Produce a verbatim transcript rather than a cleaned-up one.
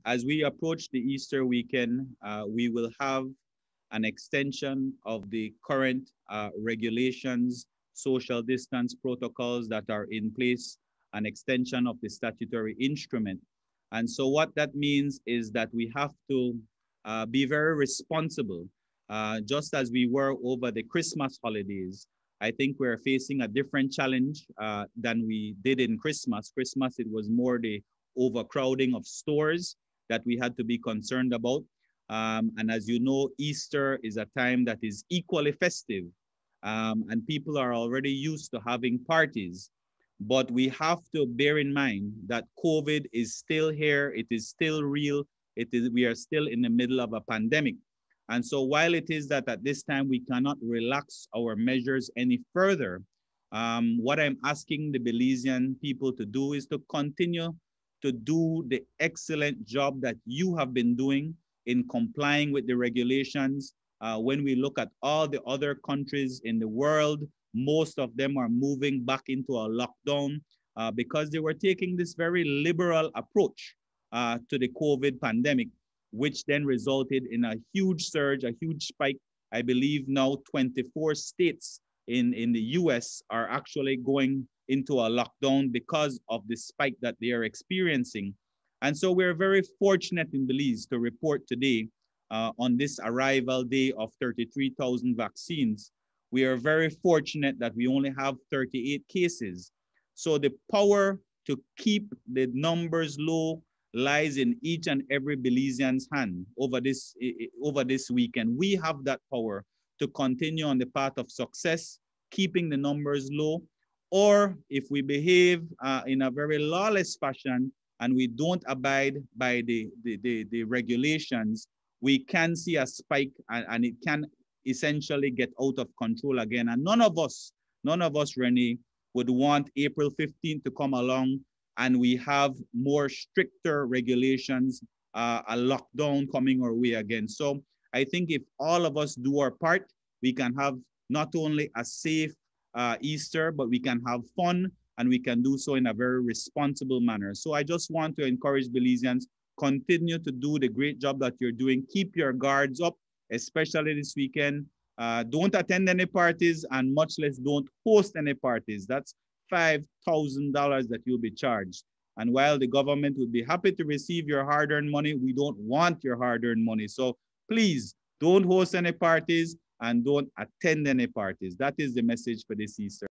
as we approach the Easter weekend, uh, we will have an extension of the current uh, regulations, social distance protocols that are in place, an extension of the statutory instrument. And so what that means is that we have to uh, be very responsible, uh, just as we were over the Christmas holidays. I think we're facing a different challenge uh, than we did in Christmas. Christmas, it was more the overcrowding of stores that we had to be concerned about. Um, and as you know, Easter is a time that is equally festive, um, and people are already used to having parties. But we have to bear in mind that COVID is still here, it is still real, it is, we are still in the middle of a pandemic. And so while it is that at this time we cannot relax our measures any further, um, what I'm asking the Belizean people to do is to continue to do the excellent job that you have been doing in complying with the regulations. Uh, when we look at all the other countries in the world, most of them are moving back into a lockdown uh, because they were taking this very liberal approach uh, to the COVID pandemic, which then resulted in a huge surge, a huge spike. I believe now twenty-four states in, in the U S are actually going into a lockdown because of the spike that they are experiencing. And so we're very fortunate in Belize to report today uh, on this arrival day of thirty-three thousand vaccines. We are very fortunate that we only have thirty-eight cases. So the power to keep the numbers low lies in each and every Belizean's hand over this, over this weekend. We have that power to continue on the path of success, keeping the numbers low, or if we behave uh, in a very lawless fashion and we don't abide by the, the, the, the regulations, we can see a spike and, and it can essentially get out of control again. And none of us, none of us, Renee, would want April fifteenth to come along and we have more stricter regulations, uh, a lockdown coming our way again. So I think if all of us do our part, we can have not only a safe uh, Easter, but we can have fun and we can do so in a very responsible manner. So I just want to encourage Belizeans, continue to do the great job that you're doing. Keep your guards up, especially this weekend. Uh, don't attend any parties and much less don't host any parties. That's five thousand dollars that you'll be charged. And while the government would be happy to receive your hard-earned money, we don't want your hard-earned money. So please don't host any parties and don't attend any parties. That is the message for this Easter.